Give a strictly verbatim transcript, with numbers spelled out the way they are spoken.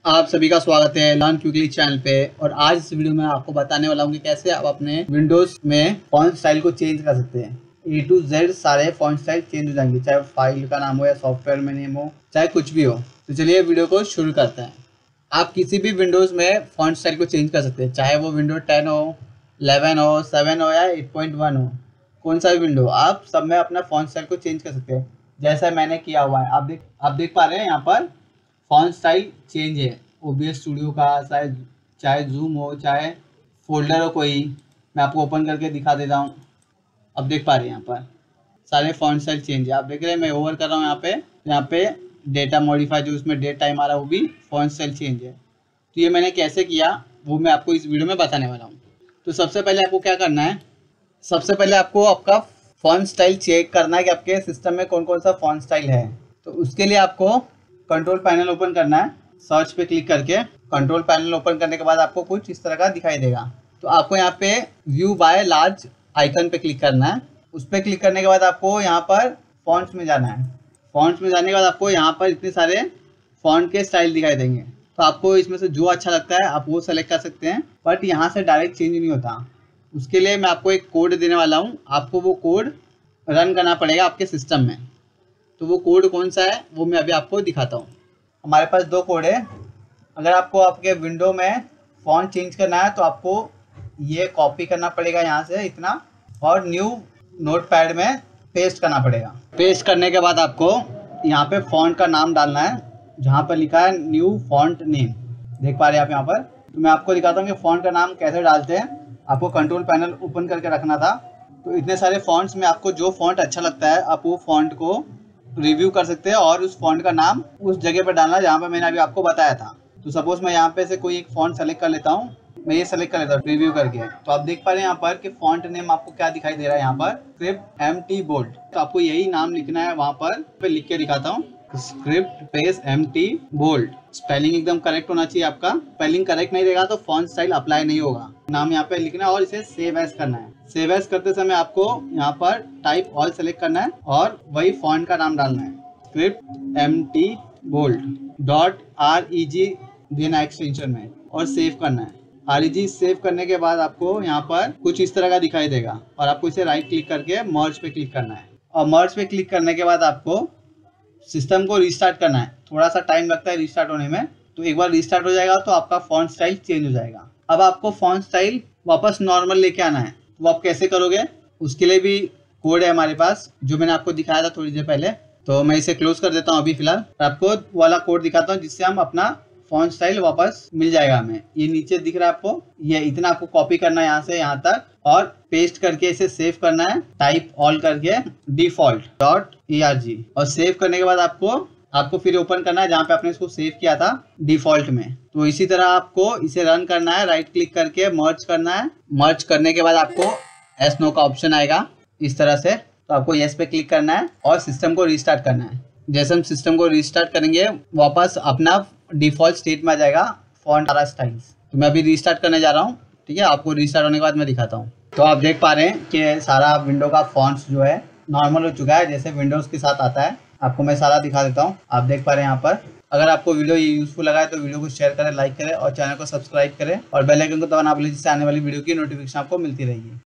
आप सभी का स्वागत है लर्न क्विकली चैनल पे। और आज इस वीडियो में आपको बताने वाला हूँ कि कैसे आप अपने विंडोज में फॉन्ट स्टाइल को चेंज कर सकते हैं। ए टू जेड सारे फॉन्ट स्टाइल चेंज हो जाएंगे, चाहे फाइल का नाम हो या सॉफ्टवेयर में नेम हो, चाहे कुछ भी हो। तो चलिए वीडियो को शुरू करते हैं। आप किसी भी विंडोज में फॉन्ट स्टाइल को चेंज कर सकते हैं, चाहे वो विंडो टेन हो, इलेवन हो, सेवन हो या एट पॉइंट वन हो। कौन सा भी विंडो, आप सब में अपना फॉन्ट स्टाइल को चेंज कर सकते हैं, जैसा मैंने किया हुआ है। आप देख आप देख पा रहे हैं यहाँ पर फॉन्ट स्टाइल चेंज है ओ बी एस स्टूडियो का, चाहे चाहे जूम हो, चाहे फोल्डर हो कोई। मैं आपको ओपन करके दिखा देता हूँ। अब देख पा रहे हैं यहाँ पर सारे फॉन्ट स्टाइल चेंज है। आप देख रहे हैं मैं ओवर कर रहा हूँ यहाँ पे यहाँ पे डेटा मॉडिफाई, जो उसमें डेट टाइम आ रहा है वो भी फॉन्ट स्टाइल चेंज है। तो ये मैंने कैसे किया वो मैं आपको इस वीडियो में बताने वाला हूँ। तो सबसे पहले आपको क्या करना है, सबसे पहले आपको आपका फॉन्ट स्टाइल चेक करना है कि आपके सिस्टम में कौन कौन सा फॉन्ट स्टाइल है। तो उसके लिए आपको कंट्रोल पैनल ओपन करना है। सर्च पे क्लिक करके कंट्रोल पैनल ओपन करने के बाद आपको कुछ इस तरह का दिखाई देगा। तो आपको यहाँ पे व्यू बाय लार्ज आइकन पे क्लिक करना है। उस पर क्लिक करने के बाद आपको यहाँ पर फॉन्ट्स में जाना है। फॉन्ट्स में जाने के बाद आपको यहाँ पर इतने सारे फॉन्ट के स्टाइल दिखाई देंगे। तो आपको इसमें से जो अच्छा लगता है आप वो सेलेक्ट कर सकते हैं, बट यहाँ से डायरेक्ट चेंज नहीं होता। उसके लिए मैं आपको एक कोड देने वाला हूँ, आपको वो कोड रन करना पड़ेगा आपके सिस्टम में। तो वो कोड कौन सा है वो मैं अभी आपको दिखाता हूँ। हमारे पास दो कोड है। अगर आपको आपके विंडो में फॉन्ट चेंज करना है तो आपको ये कॉपी करना पड़ेगा यहाँ से इतना, और न्यू नोटपैड में पेस्ट करना पड़ेगा। पेस्ट करने के बाद आपको यहाँ पे फॉन्ट का नाम डालना है, जहाँ पर लिखा है न्यू फॉन्ट नेम। देख पा रहे हैं आप यहाँ पर। तो मैं आपको दिखाता हूँ कि फॉन्ट का नाम कैसे डालते हैं। आपको कंट्रोल पैनल ओपन करके रखना था। तो इतने सारे फॉन्ट्स में आपको जो फॉन्ट अच्छा लगता है आप वो फॉन्ट को रिव्यू कर सकते हैं और उस फॉन्ट का नाम उस जगह पर डालना जहाँ पर मैंने अभी आपको बताया था। तो सपोज मैं यहाँ पे से कोई एक फॉन्ट सेलेक्ट कर लेता हूँ, मैं ये सेलेक्ट कर लेता हूँ रिव्यू करके। तो आप देख पा रहे हैं यहाँ पर कि फॉन्ट नेम आपको क्या दिखाई दे रहा है यहाँ पर, स्क्रिप्ट एम टी बोल्ड। तो आपको यही नाम लिखना है वहाँ पर। पे लिख के दिखाता हूँ, script space M T bold. Spelling एकदम करेक्ट होना चाहिए आपका। स्पेलिंग करेक्ट नहीं रहेगा तो फॉन्ट स्टाइल अप्लाई नहीं होगा। नाम यहाँ पे लिखना है और इसे सेव एज करना है। सेव एज करते समय आपको यहाँ पर टाइप ऑल सेलेक्ट करना है और वही फॉन्ट का नाम डालना है, script M T bold dot R E G देना एक्सटेंशन में, और सेव करना है। आर ई जी सेव करने के बाद आपको यहाँ पर कुछ इस तरह का दिखाई देगा और आपको इसे राइट क्लिक करके मर्ज पे क्लिक करना है। और मर्ज पे क्लिक करने के बाद आपको सिस्टम को रीस्टार्ट करना है। थोड़ा सा टाइम लगता है रीस्टार्ट होने में, तो एक बार रीस्टार्ट हो जाएगा तो आपका फॉन्ट स्टाइल चेंज हो जाएगा। अब आपको फॉन्ट स्टाइल वापस नॉर्मल लेके आना है। वो आप कैसे करोगे, उसके लिए भी कोड है हमारे पास, जो मैंने आपको दिखाया था थोड़ी देर पहले। तो मैं इसे क्लोज कर देता हूँ अभी फिलहाल। आपको वाला कोड दिखाता हूँ जिससे हम अपना फॉन्ट स्टाइल वापस मिल जाएगा हमें। ये नीचे दिख रहा है आपको, ये इतना आपको कॉपी करना है यहाँ से यहाँ तक और पेस्ट करके इसे सेव करना है, टाइप ऑल करके default dot E R G. और सेव करने के बाद आपको आपको फिर ओपन करना है जहाँ पे आपने इसको सेव किया था डिफॉल्ट में। तो इसी तरह आपको इसे रन करना है, राइट क्लिक करके मर्ज करना है। मर्ज करने के बाद आपको एस नो का ऑप्शन आएगा इस तरह से। तो आपको येस पे क्लिक करना है और सिस्टम को रीस्टार्ट करना है। जैसे हम सिस्टम को रीस्टार्ट करेंगे वापस अपना डिफॉल्ट स्टेट में आ जाएगा फॉन्ट सारा स्टाइल्स। तो मैं अभी रीस्टार्ट करने जा रहा हूँ, ठीक है। आपको रीस्टार्ट होने के बाद मैं दिखाता हूँ। तो आप देख पा रहे हैं कि सारा विंडो का फॉन्ट्स जो है नॉर्मल हो चुका है, जैसे विंडोज के साथ आता है। आपको मैं सारा दिखा देता हूँ। आप देख पा रहे हैं यहाँ पर। अगर आपको वीडियो ये यूजफुल लगा है तो वीडियो को शेयर करें, लाइक करें और चैनल को सब्सक्राइब करें और बेल आइकन को दबाना ना भूलें, जिससे आने वाली वीडियो की नोटिफिकेशन आपको मिलती रहेगी।